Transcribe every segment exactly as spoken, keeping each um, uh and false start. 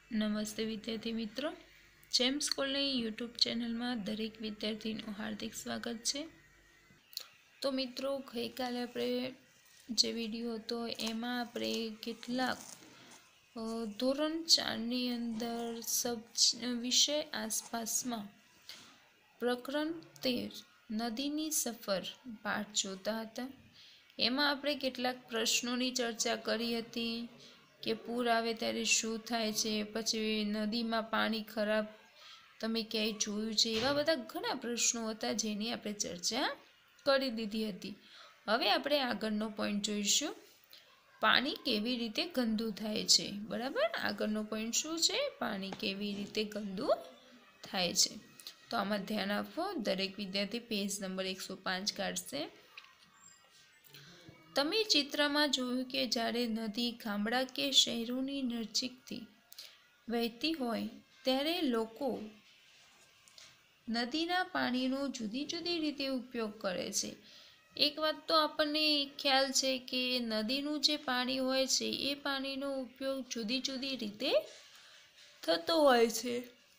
નમસ્તે વિદ્યાર્થી મિત્રો, જેમ સ્કૂલની યુટ્યુબ ચેનલમાં દરેક વિદ્યાર્થીનું હાર્દિક સ્વાગત છે। તો મિત્રો, ગઈકાલે આપણે જે વિડીયો હતો એમાં આપણે કેટલાક ધોરણ ચારની અંદર સબ વિષય આસપાસમાં પ્રકરણ તેર નદીની સફર પાઠ જોતા હતા। એમાં આપણે કેટલાક પ્રશ્નોની ચર્ચા કરી હતી કે પૂર આવે ત્યારે શું થાય છે, પછી નદીમાં પાણી ખરાબ તમે ક્યાંય જોયું છે, એવા બધા ઘણા પ્રશ્નો હતા જેની આપણે ચર્ચા કરી દીધી હતી। હવે આપણે આગળનો પોઈન્ટ જોઈશું, પાણી કેવી રીતે ગંદુ થાય છે। બરાબર, આગળનો પોઈન્ટ શું છે? પાણી કેવી રીતે ગંદુ થાય છે। તો આમાં ધ્યાન આપો, દરેક વિદ્યાર્થી પેજ નંબર એકસો પાંચ કાઢશે। તમે ચિત્રમાં જોયું કે જ્યારે નદી ગામડા કે શહેરોની નજીકથી વહેતી હોય ત્યારે લોકો નદીના પાણીનો જુદી જુદી રીતે ઉપયોગ કરે છે। એક વાત તો આપણને ખ્યાલ છે કે નદીનું જે પાણી હોય છે એ પાણીનો ઉપયોગ જુદી જુદી રીતે થતો હોય છે।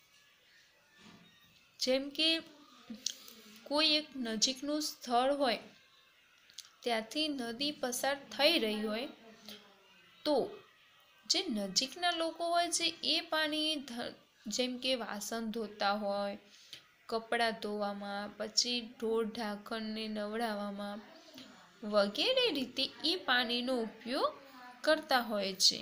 જેમ કે કોઈ એક નજીકનું સ્થળ હોય ત્યાંથી નદી પસાર થઈ રહી હોય તો જે નજીકના લોકો હોય છે એ પાણી જેમ કે વાસણ ધોતા હોય, કપડાં ધોવામાં, પછી ઢોર ઢાંખરને નવડાવવામાં વગેરે રીતે એ પાણીનો ઉપયોગ કરતા હોય છે।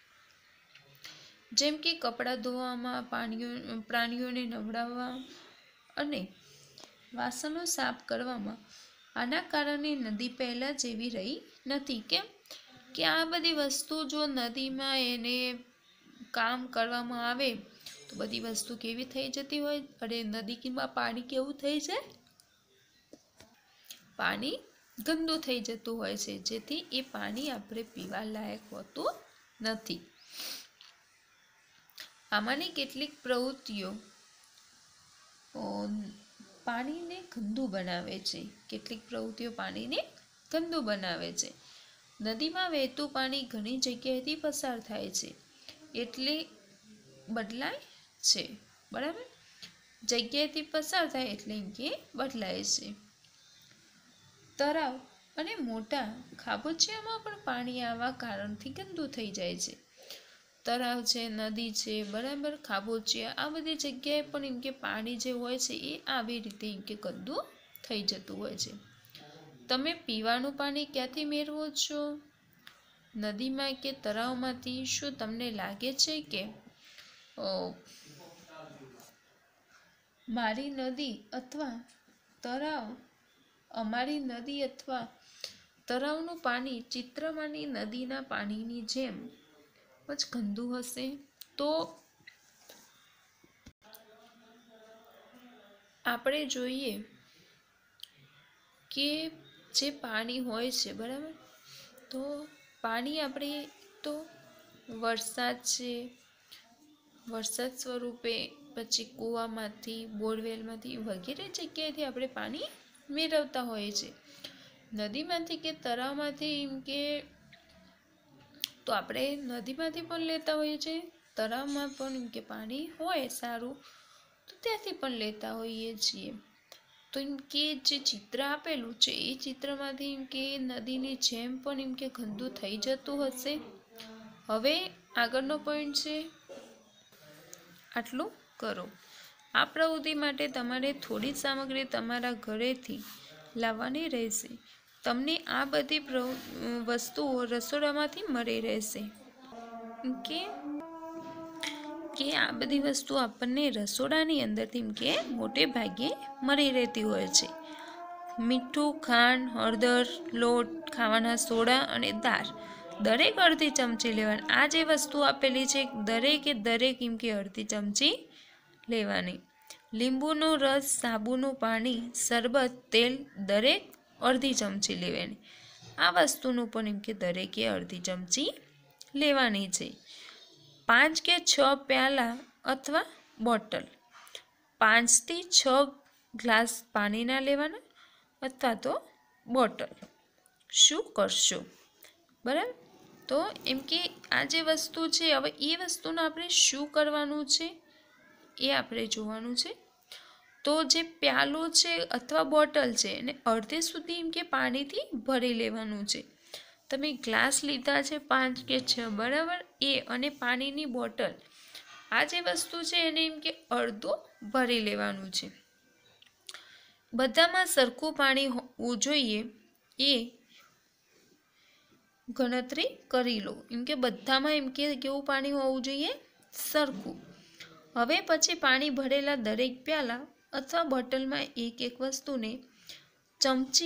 જેમ કે કપડાં ધોવામાં, પાણીઓ પ્રાણીઓને નવડાવવા અને વાસણો સાફ કરવામાં આના કારણે નદી પહેલાં જેવી રહી નથી। કેમ કે આ બધી વસ્તુ જો નદીમાં એને કામ કરવામાં આવે તો બધી વસ્તુ કેવી થઈ જતી હોય, અરે નદીમાં પાણી કેવું થઈ જાય, પાણી ગંદુ થઈ જતું હોય છે, જેથી એ પાણી આપણે પીવા લાયક હોતું નથી। આમાંની કેટલીક પ્રવૃત્તિઓ પાણીને ગંદુ બનાવે છે કેટલીક પ્રવૃત્તિઓ પાણીને ગંદુ બનાવે છે। નદીમાં વહેતું પાણી ઘણી જગ્યાએથી પસાર થાય છે એટલે બદલાય છે। બરાબર, જગ્યાએથી પસાર થાય એટલે એમ કે બદલાય છે। તળાવ અને મોટા ખાબોચિયામાં પણ પાણી આવા કારણથી ગંદુ થઈ જાય છે। તળાવ છે, નદી છે, બરાબર, ખાબોચિયા, આ બધી જગ્યાએ પણ એમ કે પાણી જે હોય છે એ આવી રીતે એમ કે ગંદુ થઈ જતું હોય છે। તમે પીવાનું પાણી ક્યાંથી મેળવો છો? નદીમાં કે તળાવમાંથી? શું તમને લાગે છે કે મારી નદી અથવા તળાવ અમારી નદી અથવા તળાવનું પાણી ચિત્રમાંની નદીના પાણીની જેમ જ ગંદુ હશે? તો આપણે જોઈએ કે જે પાણી હોય છે, બરાબર, તો પાણી આપણે તો વરસાદ છે, વરસાદ સ્વરૂપે, પછી કૂવામાંથી, બોરવેલમાંથી વગેરે જગ્યાએથી આપણે પાણી મેળવતા હોઈએ છીએ। નદીમાંથી કે તળાવમાંથી એમ કે તો આપણે નદીમાંથી પણ લેતા હોઈએ છીએ, તળાવમાં પણ એમ કે પાણી હોય સારું તો ત્યાંથી પણ લેતા હોઈએ છીએ। તો એમ કે જે ચિત્ર આપેલું છે એ ચિત્રમાંથી એમ કે નદીની જેમ પણ એમ કે ગંદુ થઈ જતું હશે। હવે આગળનો પોઈન્ટ છે, આટલું કરો। આ પ્રવૃત્તિ માટે તમારે થોડી સામગ્રી તમારા ઘરેથી લાવવાની રહેશે। તમને આ બધી વસ્તુઓ રસોડામાંથી મળી રહેશે કે કે આ બધી વસ્તુ આપણને રસોડાની અંદરથી કે મોટે ભાગે મળી રહેતી હોય છે। મીઠું, ખાંડ, હળદર, લોટ, ખાવાના સોડા અને દાળ દરેક અડધી ચમચી લેવાની। આ જે વસ્તુ આપેલી છે દરેકે દરેક એમ કે અડધી ચમચી લેવાની। લીંબુનો રસ, સાબુનું પાણી, શરબત, તેલ દરેક અડધી ચમચી લેવાની। આ વસ્તુનું પણ એમ કે દરેકે અડધી ચમચી લેવાની છે। પાંચ કે છ પ્યાલા અથવા બોટલ, પાંચથી છ ગ્લાસ પાણીના લેવાના અથવા તો બોટલ। શું કરશો? બરાબર, તો तो एम के आ जे वस्तु छे हवे ए वस्तुने आपणे शुं करवानुं छे ए आपणे जोवानुं छे। तो जे प्यालो छे अथवा बॉटल छे एने अर्धे सुधी एम के पाणीथी भरी लेवानुं छे। तमे ग्लास लीधा छे पांच के छ बराबर ए अने पाणीनी बॉटल आ जे वस्तु छे एने एम के अर्धो भरी लेवानुं छे। बधामां सरखुं पाणी होवुं जोईए ए गणतरी करी लो। एम के बधामां एम के केवुं पाणी होवुं जोईए सरखुं। हवे पछी पाणी भरेला दरेक प्याला अथवा बोटलमां एक एक वस्तुने चमची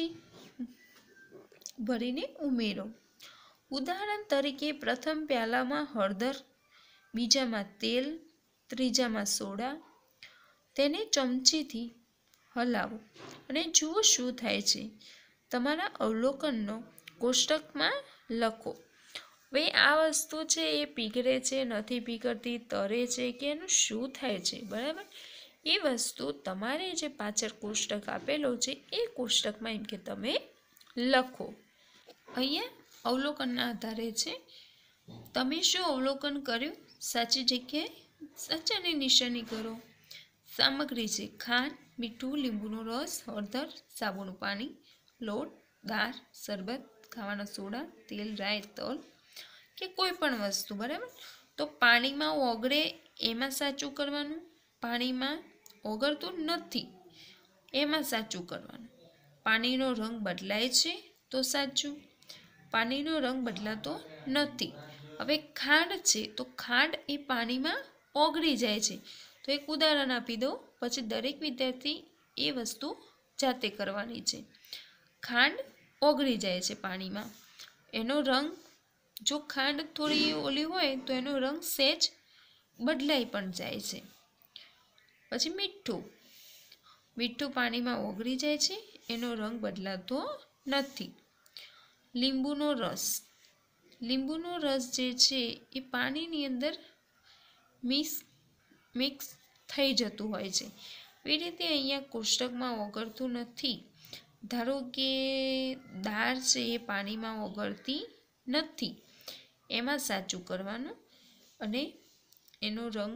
भरीने उमेरो। उदाहरण तरीके प्रथम प्यालामां हळदर, बीजामां तेल, त्रीजामां सोडा। तेने चमचीथी हलावो अने जुओ शुं थाय छे। तमारा अवलोकननो कोष्टकमां लखो। भाई आ वस्तु छे ए पीगळे छे नथी पीगळती, तरे छे के एनुं शुं थाय छे बराबर। ए वस्तु तमारे जे पाछळ कोष्टक आपेलो छे ए कोष्टकमां एम के तमे लखो। अहींया अवलोकनना आधारे छे। तमे शुं अवलोकन कर्युं? साची जग्याए साचानी निशानी करो। सामग्री छे खांड, मीठुं, લીંબુનો રસ, હળદર, સાબુનું પાણી, લોટ, દાળ, શરબત, ખાવાના સોડા, તેલ, રાઈ, તલ કે કોઈ પણ વસ્તુ બરાબર। તો પાણીમાં ઓગળે એમાં સાચું કરવાનું, પાણીમાં ઓગળતું નથી એમાં સાચું કરવાનું। પાણીનો રંગ બદલાય છે તો સાચું, પાણીનો રંગ બદલાતો નથી। હવે ખાંડ છે તો ખાંડ એ પાણીમાં ઓગળી જાય છે। તો એક ઉદાહરણ આપી દઉં, પછી દરેક વિદ્યાર્થી એ વસ્તુ જાતે કરવાની છે। ખાંડ ઓગળી જાય છે પાણીમાં, એનો રંગ જો ખાંડ થોડી ઓલી હોય તો એનો રંગ સહેજ બદલાઈ પણ જાય છે। પછી મીઠું, મીઠું પાણીમાં ઓગળી જાય છે, એનો રંગ બદલાતો નથી। લીંબુનો રસ, લીંબુનો રસ જે છે એ પાણીની અંદર મિક્સ મિક્સ થઈ જતું હોય છે। એ રીતે અહીંયા કોષ્ટકમાં ઓગળતું નથી। ધારો કે દાળ છે એ પાણીમાં ઓગળતી નથી એમાં સાચું કરવાનું અને એનો રંગ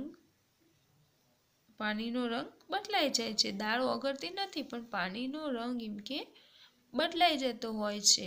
પાણીનો રંગ બદલાઈ જાય છે। દાળ ઓગળતી નથી પણ પાણીનો રંગ એમ કે બદલાઈ જતો હોય છે।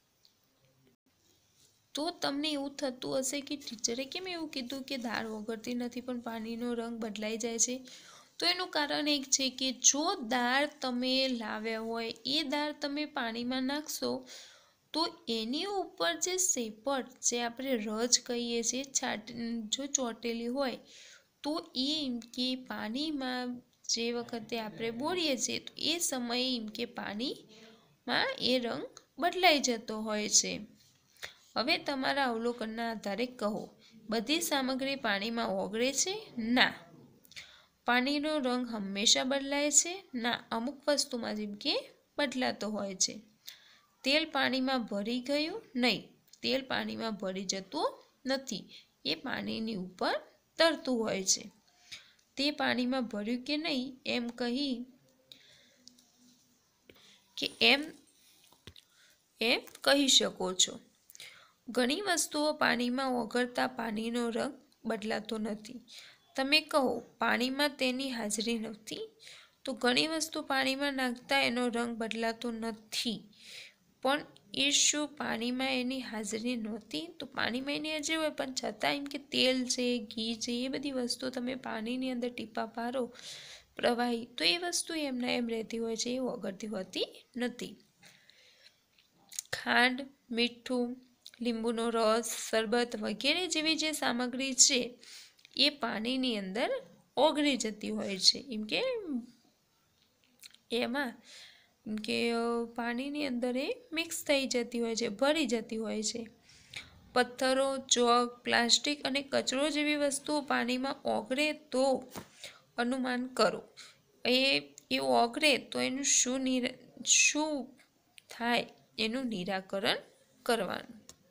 તો તમને એવું થતું હશે કે ટીચરે કેમ એવું કીધું કે દાળ ઓગળતી નથી પણ પાણીનો રંગ બદલાઈ જાય છે। તો એનું કારણ એક છે કે જો દાળ તમે લાવ્યા હોય એ દાળ તમે પાણીમાં નાખશો તો એની ઉપર જે સેપટ જે આપણે રજ કહીએ છીએ છાટ જો ચોટેલી હોય તો એ એમ કે પાણીમાં જે વખતે આપણે બોળીએ છીએ તો એ સમયે એમ કે પાણીમાં એ રંગ બદલાઈ જતો હોય છે। હવે તમારા અવલોકનના આધારે કહો, બધી સામગ્રી પાણીમાં ઓગળે છે? ના। પાણીનો રંગ હંમેશા બદલાય છે? ના, અમુક વસ્તુમાં જેમ કે બદલાતો હોય છે। તેલ પાણીમાં ભરી ગયું? નહીં, તેલ પાણીમાં ભરી જતું નથી, એ પાણીની ઉપર તરતું હોય છે। તે પાણીમાં ભર્યું કે નહીં એમ કહી કે એમ એમ કહી શકો છો। ઘણી વસ્તુઓ પાણીમાં ઓગળતા પાણીનો રંગ બદલાતો નથી। તમે કહો પાણીમાં તેની હાજરી નથી, તો ઘણી વસ્તુ પાણીમાં નાખતા એનો રંગ બદલાતો નથી, પણ એ શું પાણીમાં એની હાજરી નહોતી? તો પાણીમાં એની હાજરી હોય પણ છતાં એમ કે તેલ છે, ઘી છે, એ બધી વસ્તુ તમે પાણીની અંદર ટીપા પારો પ્રવાહી તો એ વસ્તુ એમના એમ રહેતી હોય છે, એ ઓગળતી હોતી નથી। ખાંડ, મીઠું, લીંબુનો રસ, શરબત વગેરે જેવી જે સામગ્રી છે એ પાણીની અંદર ઓગળી જતી હોય છે। એમ કે એમાં એમ કે પાણીની અંદર એ મિક્સ થઈ જતી હોય છે, ભળી જતી હોય છે। પથ્થરો, ચોક, પ્લાસ્ટિક અને કચરો જેવી વસ્તુઓ પાણીમાં ઓગળે તો અનુમાન કરો। એ એ ઓગળે તો એનું શું નિરા શું થાય એનું નિરાકરણ કરવાનું।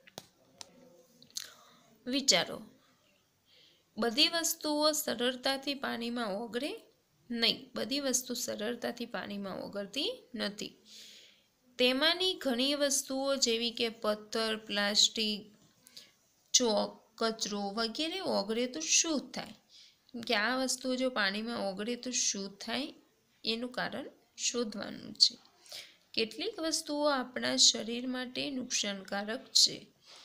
વિચારો, બધી વસ્તુઓ સરળતાથી પાણીમાં ઓગળે? નહીં, બધી વસ્તુ સરળતાથી પાણીમાં ઓગળતી નથી। તેમાંની ઘણી વસ્તુઓ જેવી કે પથ્થર, પ્લાસ્ટિક ચોક, કચરો વગેરે ઓગળે તો શું થાય? કે આ વસ્તુઓ જો પાણીમાં ઓગળે તો શું થાય એનું કારણ શોધવાનું છે. કેટલીક વસ્તુઓ આપણા શરીર માટે નુકસાનકારક છે.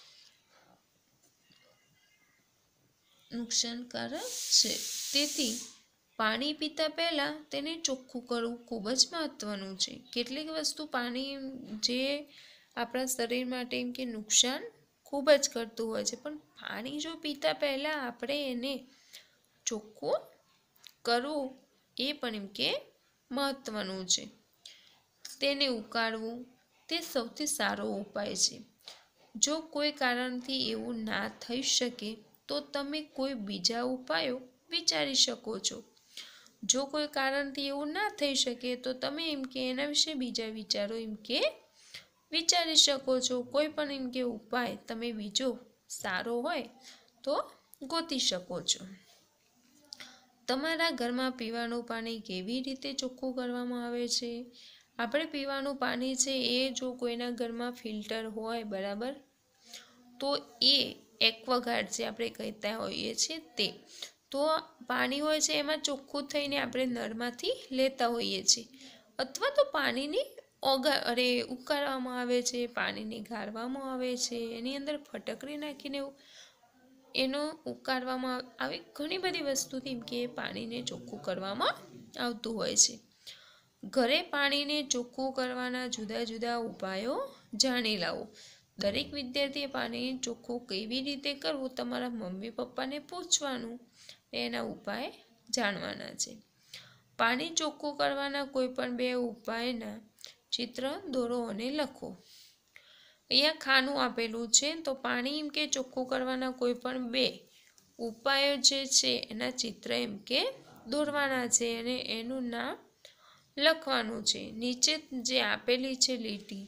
નુકસાનકારક છે તેથી પાણી પીતા પહેલાં તેને ચોખ્ખું કરવું ખૂબ જ મહત્ત્વનું છે. કેટલીક વસ્તુ પાણી જે આપણા શરીર માટે એમ કે નુકસાન ખૂબ જ કરતું હોય છે, પણ પાણી જો પીતા પહેલાં આપણે એને ચોખ્ખું કરવું એ પણ એમ કે મહત્ત્વનું છે. તેને ઉકાળવું તે સૌથી સારો ઉપાય છે. જો કોઈ કારણથી એવું ના થઈ શકે તો તમે કોઈ બીજા ઉપાયો વિચારી શકો છો. જો કોઈ કારણથી એવું ના થઈ શકે તો તમે એમ કે એના વિશે બીજા વિચારો એમ કે વિચારી શકો છો. કોઈ પણ એમ કે ઉપાય તમે બીજો સારો હોય તો ગોતી શકો છો. તમારા ઘરમાં પીવાનું પાણી કેવી રીતે ચોખ્ખું કરવામાં આવે છે? આપણે પીવાનું પાણી છે એ જો કોઈના ઘરમાં ફિલ્ટર હોય બરાબર, તો એ એક્વાગાર્ડ જે આપણે કહેતા હોઈએ છીએ તે તો પાણી હોય છે એમાં ચોખ્ખું થઈને આપણે નળમાંથી લેતા હોઈએ છીએ. અથવા તો પાણીની ઓગા અરે ઉકાળવામાં આવે છે, પાણીને ગાળવામાં આવે છે, એની અંદર ફટકડી નાખીને એનો ઉકાળવામાં આવી ઘણી બધી વસ્તુથી કે પાણીને ચોખ્ખું કરવામાં આવતું હોય છે. ઘરે પાણીને ચોખ્ખું કરવાના જુદા જુદા ઉપાયો જાણી લાવો. દરેક વિદ્યાર્થીએ પાણીને ચોખ્ખું કેવી રીતે કરવું તમારા મમ્મી પપ્પાને પૂછવાનું, એના ઉપાય જાણવાના છે. પાણી ચોખ્ખું કરવાના કોઈ પણ બે ઉપાયના ચિત્ર દોરો અને લખો. અહીંયા ખાનું આપેલું છે તો પાણી એમ કે ચોખ્ખું કરવાના કોઈ પણ બે ઉપાયો જે છે એના ચિત્ર એમ કે દોરવાના છે અને એનું નામ લખવાનું છે. નીચે જે આપેલી છે લીટી,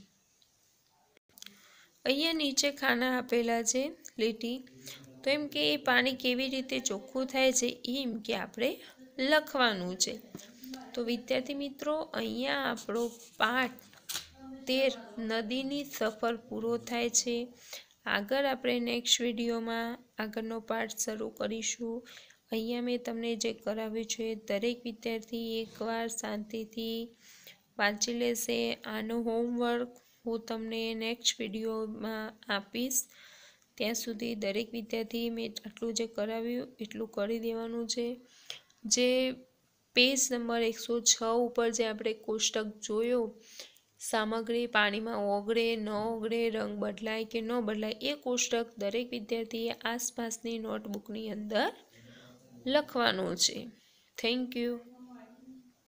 અહીંયા નીચે ખાના આપેલા છે લીટી, તો એમ કે એ પાણી કેવી રીતે ચોખ્ખું થાય છે એમ કે આપણે લખવાનું છે. તો વિદ્યાર્થી મિત્રો, અહીંયા આપણો પાઠ તેર નદીની સફર પૂરો થાય છે. આગળ આપણે નેક્સ્ટ વિડીયોમાં આગળનો પાઠ શરૂ કરીશું. અહીંયા મેં તમને જે કરાવ્યું છે દરેક વિદ્યાર્થી એકવાર શાંતિથી વાંચી લેશે. આનું હોમવર્ક હું તમને નેક્સ્ટ વિડીયોમાં આપીશ. ત્યાં સુધી દરેક વિદ્યાર્થી મેં આટલું જે કરાવ્યું એટલું કરી દેવાનું છે. જે પેજ નંબર એકસો છ ઉપર જે આપણે કોષ્ટક જોયો, સામગ્રી પાણીમાં ઓગળે ન ઓગળે, રંગ બદલાય કે ન બદલાય, એ કોષ્ટક દરેક વિદ્યાર્થીએ આસપાસની નોટબુકની અંદર લખવાનું છે. Thank you.